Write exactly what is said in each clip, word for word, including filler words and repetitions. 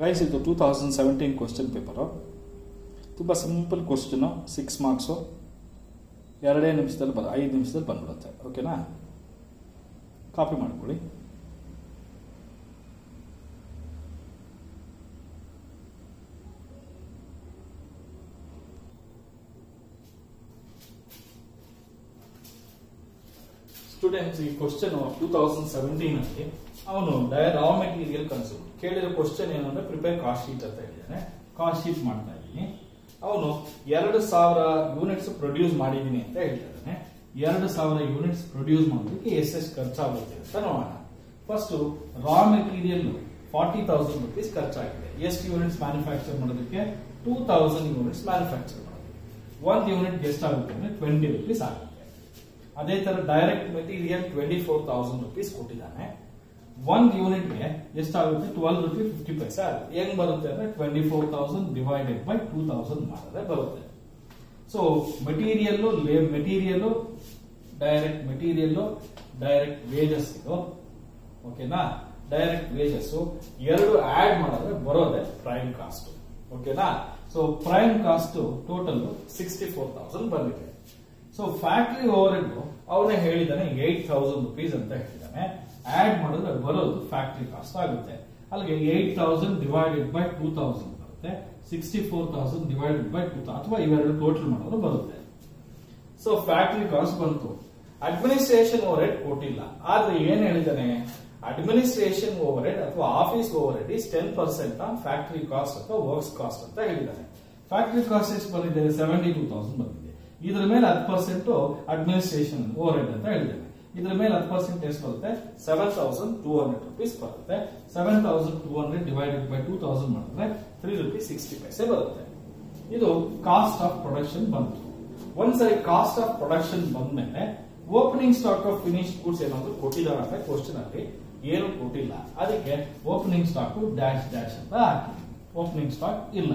Guys ಇದು two thousand seventeen question paper. ತುಂಬ simple question, six marks, ಎರಡೇ ನಿಮಿಷದಲ್ಲಿ ಬರ ಐದು ನಿಮಿಷದಲ್ಲಿ ಬಂದ್ಬಿಡುತ್ತೆ. ಓಕೆನಾ, ಕಾಪಿ ಮಾಡ್ಕೊಳ್ಳಿ. ಸ್ಟೂಡೆಂಟ್ಸ್, ಈ ಕ್ವಶನ್ ಟೂ ತೌಸಂಡ್ ಸೆವೆಂಟೀನ್ ಅಲ್ಲಿ ಅವನು ರಾ ಮೆಟೀರಿಯಲ್ ಕನ್ಸ್ಯೂಮ್ ಕೇಳಿರೋ ಕ್ವಶನ್ ಏನಂದ್ರೆ ಪ್ರಿಪೇರ್ ಕಾಸ್ಟ್ ಶೀಟ್ ಅಂತ ಹೇಳಿದಾನೆ. ಕಾಸ್ಟ್ ಶೀಟ್ ಮಾಡ್ತಾ ಇದ್ದೀನಿ. ಅವನು ಎರಡು ಸಾವಿರ ಯೂನಿಟ್ಸ್ ಪ್ರೊಡ್ಯೂಸ್ ಮಾಡಿದೀನಿ ಅಂತ ಹೇಳ್ತಿದ್ದಾನೆ. ಎರಡು ಸಾವಿರ ಯೂನಿಟ್ಸ್ ಪ್ರೊಡ್ಯೂಸ್ ಮಾಡೋದಕ್ಕೆ ಎಷ್ಟೆಷ್ಟು ಖರ್ಚಾಗುತ್ತೆ ಅಂತ ನೋಡೋಣ. First raw material forty thousand rupees ಖರ್ಚಾಗಿದೆ. ಎಷ್ಟು ಯೂನಿಟ್ಸ್ ಮ್ಯಾನುಫ್ಯಾಕ್ಚರ್ ಮಾಡೋದಕ್ಕೆ? ಟೂ ತೌಸಂಡ್ ಯೂನಿಟ್ಸ್ ಮ್ಯಾನುಫ್ಯಾಕ್ಚರ್ ಮಾಡೋದು. ಒಂದು ಯೂನಿಟ್ ಎಷ್ಟಾಗುತ್ತೆ ಅಂದ್ರೆ ಟ್ವೆಂಟಿ ರುಪೀಸ್ ಆಗುತ್ತೆ. ಅದೇ ತರ direct material twenty four thousand rupees ಕೊಟ್ಟಿದ್ದಾನೆ. ಒಂದ್ ಯೂನಿಟ್ಗೆ ಎಷ್ಟಾಗುತ್ತೆ? ಟ್ವೆಲ್ ರುಪೀಸ್ ಫಿಫ್ಟಿ ಪೈಸೆ ಆಗುತ್ತೆ. ಹೆಂಗ್ ಬರುತ್ತೆ ಅಂದ್ರೆ twenty four thousand divided by two thousand ಮಾಡಿದ್ರೆ ಬರುತ್ತೆ. So material material direct material direct wages ಇದು. ಓಕೆನಾ, ಡೈರೆಕ್ಟ್ ವೇಜಸ್ ಎರಡು ಆಡ್ ಮಾಡಿದ್ರೆ ಬರೋದೆ ಪ್ರೈಮ್ ಕಾಸ್ಟ್. ಓಕೆನಾ, so prime cost total sixty four thousand ಬಂದಿದೆ. ಸೊ ಫ್ಯಾಕ್ಟರಿ ಓವರ್ ಹೆಡ್ ಅವನೇ ಹೇಳಿದಾನೆ ಏಟ್ ತೌಸಂಡ್ ರುಪೀಸ್ ಅಂತ ಹೇಳಿದಾನೆ. ಆಡ್ ಮಾಡಿದ್ರೆ ಬರೋದು ಫ್ಯಾಕ್ಟರಿ ಕಾಸ್ಟ್ ಆಗುತ್ತೆ. ಅಲ್ಲಿಗೆ eight thousand divided by two thousand ಬರುತ್ತೆ. Sixty four thousand divided by two ಅಥವಾ ಇವೆರಡು ಟೋಟಲ್ ಮಾಡಿದ್ರೆ ಬರುತ್ತೆ. ಸೊ ಫ್ಯಾಕ್ಟರಿ ಕಾಸ್ಟ್ ಬಂತು. ಅಡ್ಮಿನಿಸ್ಟ್ರೇಷನ್ ಓವರ್ ಹೆಡ್ ಕೊಟ್ಟಿಲ್ಲ, ಆದ್ರೆ ಏನ್ ಹೇಳಿದಾನೆ? ಅಡ್ಮಿನಿಸ್ಟ್ರೇಷನ್ ಓವರ್ ಹೆಡ್ ಅಥವಾ office overhead is ten percent on factory cost ಅಥವಾ ವರ್ಕ್ಸ್ ಕಾಸ್ಟ್ ಅಂತ ಹೇಳಿದಾನೆ. ಫ್ಯಾಕ್ಟರಿ ಕಾಸ್ಟ್ ಎಷ್ಟು ಬಂದಿದೆ? ಸೆವೆಂಟಿ ಟೂ ತೌಸಂಡ್ ಬಂದಿದೆ. ಇದ್ರ ಮೇಲೆ ಹತ್ತು ಪರ್ಸೆಂಟ್ ಅಡ್ಮಿನಿಸ್ಟ್ರೇಷನ್ ಓವರ್ ಹೆಡ್ ಅಂತ ಹೇಳಿದ್ದೇನೆ. ಇದ್ರ ಮೇಲೆ ಹತ್ತು ಪರ್ಸೆಂಟ್ ಎಷ್ಟು ಬರುತ್ತೆ? Seven thousand two hundred rupees ಬರುತ್ತೆ. Seven thousand two hundred divided by two thousand ಮಾಡಿದ್ರೆ ತ್ರೀ ರುಪೀಸ್ ಸಿಕ್ಸ್ಟಿ ಪೈಸೆ ಬರುತ್ತೆ. ಇದು ಕಾಸ್ಟ್ ಆಫ್ ಪ್ರೊಡಕ್ಷನ್ ಬಂತು. ಒಂದ್ಸರಿ ಕಾಸ್ಟ್ ಆಫ್ ಪ್ರೊಡಕ್ಷನ್ ಬಂದ್ಮೇಲೆ opening stock of finish goods ಏನಾದ್ರು ಕೊಟ್ಟಿದ್ದಾರೆ ಅಂತ ಕ್ವಶನ್ ಅಲ್ಲಿ ಏನು ಕೊಟ್ಟಿಲ್ಲ. ಅದಕ್ಕೆ ಓಪನಿಂಗ್ ಸ್ಟಾಕ್ ಡ್ಯಾಶ್ ಡ್ಯಾಶ್ ಅಂತ ಹಾಕಿ. ಓಪನಿಂಗ್ ಸ್ಟಾಕ್ ಇಲ್ಲ.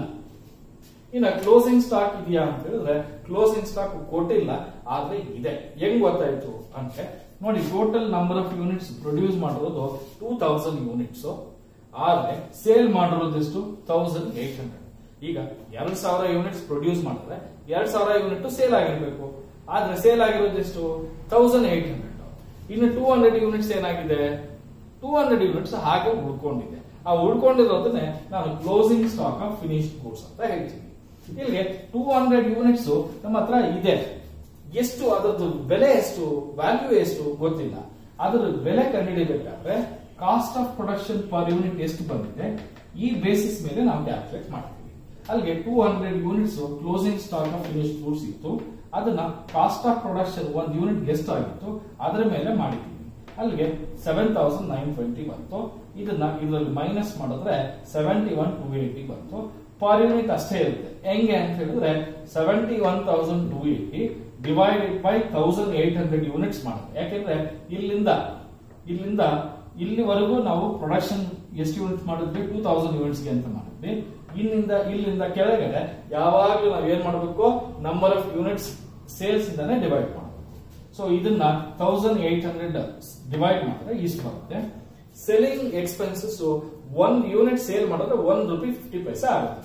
ಇನ್ನ ಕ್ಲೋಸಿಂಗ್ ಸ್ಟಾಕ್ ಇದೆಯಾ ಅಂತ ಹೇಳಿದ್ರೆ ಕ್ಲೋಸಿಂಗ್ ಸ್ಟಾಕ್ ಕೊಟ್ಟಿಲ್ಲ, ಆದ್ರೆ ಇದೆ. ಹೆಂಗ್ ಗೊತ್ತಾಯ್ತು ಅಂದ್ರೆ ನೋಡಿ, total number of units produce ಮಾಡಿರೋದು ಟೂ ತೌಸಂಡ್ ಯೂನಿಟ್ಸ್, ಆದ್ರೆ ಸೇಲ್ ಮಾಡಿರೋದು ಎಷ್ಟು? Thousand eight hundred. ಈಗ ಎರಡ್ ಸಾವಿರ ಯೂನಿಟ್ಸ್ ಪ್ರೊಡ್ಯೂಸ್ ಮಾಡಿದ್ರೆ ಎರಡ್ ಸಾವಿರ ಯೂನಿಟ್ ಸೇಲ್ ಆಗಿರ್ಬೇಕು, ಆದ್ರೆ ಸೇಲ್ ಆಗಿರೋದು ಎಷ್ಟು? Thousand eight hundred. ಇನ್ನು ಟೂ ಹಂಡ್ರೆಡ್ ಯೂನಿಟ್ಸ್ ಏನಾಗಿದೆ? ಟೂ ಹಂಡ್ರೆಡ್ ಯೂನಿಟ್ಸ್ ಹಾಗೆ ಉಳ್ಕೊಂಡಿದೆ. ಆ ಉಳ್ಕೊಂಡಿರೋದನ್ನೇ ನಾನು closing stock of finished goods ಅಂತ ಹೇಳ್ತೀನಿ. ಇಲ್ಲಿಗೆ ಟೂ ಹಂಡ್ರೆಡ್ ಯೂನಿಟ್ಸ್ ನಮ್ಮ ಹತ್ರ ಇದೆ. ಎಷ್ಟು ಅದರದ್ದು ಬೆಲೆ ಎಷ್ಟು, ವ್ಯಾಲ್ಯೂ ಎಷ್ಟು ಗೊತ್ತಿಲ್ಲ. ಅದರ ಬೆಲೆ ಕಂಡುಹಿಡಿಯಬೇಕಾದ್ರೆ cost of production per unit ಎಷ್ಟು ಬಂದಿದೆ ಈ ಬೇಸಿಸ್ ಮೇಲೆ ನಾವು ಕ್ಯಾಲ್ಕುಲೇಟ್ ಮಾಡ್ತೀವಿ. ಅಲ್ಲಿಗೆ two hundred units closing stock of finished goods ಇತ್ತು. ಅದನ್ನ ಕಾಸ್ಟ್ ಆಫ್ ಪ್ರೊಡಕ್ಷನ್ ಒಂದ್ ಯೂನಿಟ್ ಎಷ್ಟು ಆಗಿತ್ತು ಅದರ ಮೇಲೆ ಮಾಡಿದ್ದೀವಿ. ಅಲ್ಲಿಗೆ ಸೆವೆನ್ ತೌಸಂಡ್ ನೈನ್ ಟ್ವೆಂಟಿ ಬಂತು. ಇದನ್ನ ಇದರಲ್ಲಿ ಮೈನಸ್ ಮಾಡಿದ್ರೆ ಸೆವೆಂಟಿ ಒನ್ ಟೂ ಏಟಿ ಬಂತು. ಪರ್ ಯೂನಿಟ್ ಅಷ್ಟೇ ಇರುತ್ತೆ. ಹೆಂಗೆ ಅಂತ ಹೇಳಿದ್ರೆ seventy one thousand two eighty divided by thousand eight hundred units ಮಾಡುತ್ತೆ. ಯಾಕೆಂದ್ರೆ ಇಲ್ಲಿಂದ ಇಲ್ಲಿಂದ ಇಲ್ಲಿವರೆಗೂ ನಾವು ಪ್ರೊಡಕ್ಷನ್ ಎಷ್ಟು ಯೂನಿಟ್ಸ್ ಮಾಡಿದ್ವಿ? ಟೂ ತೌಸಂಡ್ ಯೂನಿಟ್ಸ್ಗೆ ಅಂತ ಮಾಡಿದ್ವಿ. ಇಲ್ಲಿಂದ ಇಲ್ಲಿಂದ ಕೆಳಗಡೆ ಯಾವಾಗಲೂ ನಾವು ಏನ್ ಮಾಡಬೇಕು? ನಂಬರ್ ಆಫ್ ಯೂನಿಟ್ಸ್ ಸೇಲ್ಸ್ ಇಂದಾನೆ ಡಿವೈಡ್ ಮಾಡಬೇಕು. ಸೊ ಇದನ್ನ ತೌಸಂಡ್ ಏಟ್ ಹಂಡ್ರೆಡ್ ಡಿವೈಡ್ ಮಾಡಿದ್ರೆ ಇಷ್ಟು ಬರುತ್ತೆ. ಸೆಲ್ಲಿಂಗ್ ಎಕ್ಸ್ಪೆನ್ಸಸ್ ಒಂದ್ ಯೂನಿಟ್ ಸೇಲ್ ಮಾಡಿದ್ರೆ ಒಂದ್ ರುಪಿ ಫಿಫ್ಟಿ ಪೈಸೆ ಆಗುತ್ತೆ.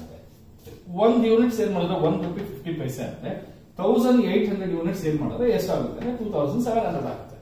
ಒಂದ್ ಯೂನಿಟ್ ಸೇಲ್ ಮಾಡಿದ್ರೆ ಒಂದ್ ರುಪಿ ಫಿಫ್ಟಿ ಪೈಸೆ ಆಗುತ್ತೆ. Thousand eight hundred unit sale ಮಾಡಿದ್ರೆ ಎಷ್ಟಾಗುತ್ತೆ ಅಂದ್ರೆ ಟೂ ತೌಸಂಡ್ ಸೆವೆನ್ ಹಂಡ್ರೆಡ್ ಆಗುತ್ತೆ.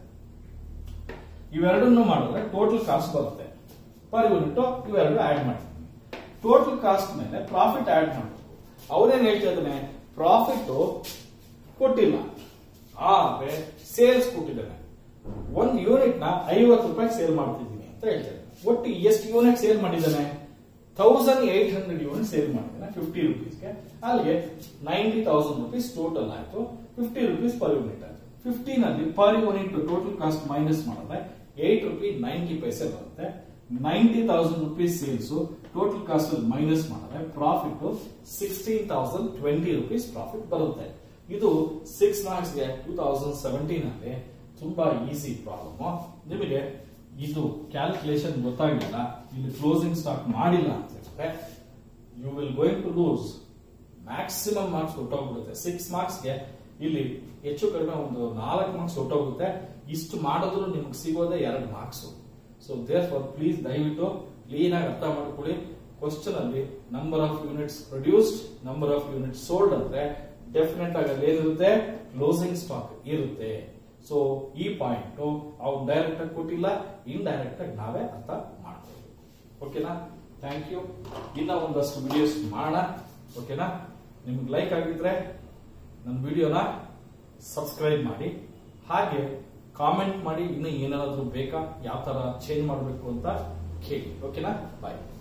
ಇವೆರಡನ್ನು ಮಾಡಿದ್ರೆ ಟೋಟಲ್ ಕಾಸ್ಟ್ ಬರುತ್ತೆ ಪರ್ ಯೂನಿಟ್. ಇವೆರಡು ಆಡ್ ಮಾಡ್ತೀವಿ. ಟೋಟಲ್ ಕಾಸ್ಟ್ ಮೇಲೆ ಪ್ರಾಫಿಟ್ ಆಡ್ ಮಾಡಬೇಕು. ಅವನೇನ್ ಹೇಳ್ತಾ ಇದ್ದಾನೆ? ಪ್ರಾಫಿಟ್ ಕೊಟ್ಟಿಲ್ಲ, ಆದ್ರೆ ಸೇಲ್ಸ್ ಕೊಟ್ಟಿದ್ದಾನೆ. ಒಂದ್ ಯೂನಿಟ್ ನ ಐವತ್ತು ರೂಪಾಯಿ ಸೇಲ್ ಮಾಡ್ತಿದ್ದೀನಿ ಅಂತ ಹೇಳ್ತಾರೆ. ಒಟ್ಟು ಎಷ್ಟು ಯೂನಿಟ್ ಸೇಲ್ ಮಾಡಿದ್ದಾನೆ? Thousand eight hundred unit sale ಮಾಡಿದ್ದಾನೆ ಫಿಫ್ಟಿ ರುಪೀಸ್ಗೆ. ಅಲ್ಲಿಗೆ ನೈಂಟಿ ತೌಸಂಡ್ ರುಪೀಸ್ ಟೋಟಲ್ ಆಯ್ತು. ಫಿಫ್ಟಿ ರುಪೀಸ್ ಪರ್ ಯೂನಿಟ್ ಆಯ್ತು. ಫಿಫ್ಟೀನ್ ಅಲ್ಲಿ per unit total cost minus ಮಾಡಿದ್ರೆ ಏಟ್ ರುಪಿ ನೈಂಟಿ ಪೈಸೆ ಬರುತ್ತೆ. Ninety thousand rupees sales total cost ಅಲ್ಲಿ ಮೈನಸ್ ಮಾಡಿದ್ರೆ profit sixteen thousand twenty rupees profit ಬರುತ್ತೆ. ಇದು ಸಿಕ್ಸ್ ಮಾರ್ಕ್ಸ್ ಗೆ ಟೂ ತೌಸಂಡ್ ಸೆವೆಂಟೀನ್ ಅಲ್ಲಿ ತುಂಬಾ ಈಸಿ ಪ್ರಾಬ್ಲಮ್. ನಿಮಗೆ ಇದು ಕ್ಯಾಲ್ಕುಲೇಷನ್ ಗೊತ್ತಾಗಿಲ್ಲ, ಇಲ್ಲಿ ಕ್ಲೋಸಿಂಗ್ ಸ್ಟಾಕ್ ಮಾಡಿಲ್ಲ ಅಂತ ಹೇಳಿದ್ರೆ you will going to lose. Maximum marks ಹೊಟ್ಟೋಗ್ಬಿಡುತ್ತೆ. ಸಿಕ್ಸ್ ಮಾರ್ಕ್ಸ್ ಗೆ ಇಲ್ಲಿ ಹೆಚ್ಚು ಕಡಿಮೆ ಒಂದು ನಾಲ್ಕು ಮಾರ್ಕ್ಸ್ ಹೊಟ್ಟೋಗುತ್ತೆ. ಇಷ್ಟು ಮಾಡಿದ್ರು ನಿಮ್ಗೆ ಸಿಗೋದೇ ಎರಡು marks. So therefore please ದಯವಿಟ್ಟು ಕ್ಲೀನ್ ಆಗಿ ಅರ್ಥ ಮಾಡ್ಕೊಳ್ಳಿ. ಕ್ವಶನ್ ಅಲ್ಲಿ number of units produced, number of units sold ಅಂದ್ರೆ ಡೆಫಿನೆಟ್ ಆಗಿ ಅಲ್ಲಿ ಏನಿರುತ್ತೆ, ಕ್ಲೋಸಿಂಗ್ ಸ್ಟಾಕ್ ಇರುತ್ತೆ. ಸೊ ಈ ಪಾಯಿಂಟ್ ಅವ್ರು ಡೈರೆಕ್ಟ್ ಆಗಿ ಕೊಟ್ಟಿಲ್ಲ, ಇನ್ ಡೈರೆಕ್ಟ್ ಆಗಿ ನಾವೇ ಅರ್ಥ ಮಾಡ್ತೀವಿ. ಓಕೆನಾ? Thank you. ಇನ್ನ ಒಂದಷ್ಟು ವಿಡಿಯೋಸ್ ಮಾಡೋಣ. ಓಕೆನಾ? ನಿಮ್ಗೆ ಲೈಕ್ ಆಗಿದ್ರೆ ನನ್ನ ವಿಡಿಯೋನ ಸಬ್ಸ್ಕ್ರೈಬ್ ಮಾಡಿ, ಹಾಗೆ ಕಾಮೆಂಟ್ ಮಾಡಿ ಇನ್ನು ಏನಾದರೂ ಬೇಕಾ, ಯಾವ ತರ ಚೇಂಜ್ ಮಾಡಬೇಕು ಅಂತ ಕೇಳಿ. ಓಕೆನಾ? ಬಾಯ್.